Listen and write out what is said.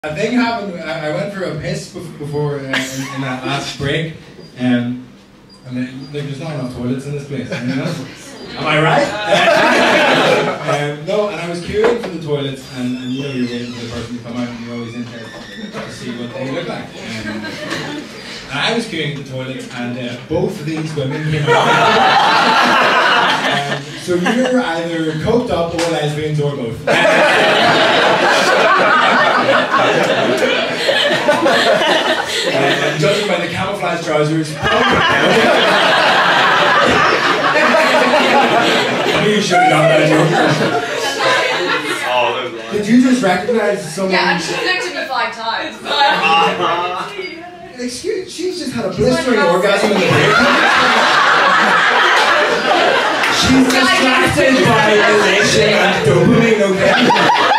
A thing happened. I went for a piss before in that last break, and there's not enough toilets in this place. You know? Am I right? No, and I was queuing for the toilets, and you know you're waiting for the person to come out, and you're always interested to see what they look like. And I was queuing at the toilets, and both of these women came out. So you're either coked up or lesbians or both. Judging by the camouflage trousers, you should have done that joke. Did you just recognize someone? Yeah, and she looked at me 5 times. Excuse, she's just had a blistering orgasm in the break. She's distracted by elation and dopamine, okay?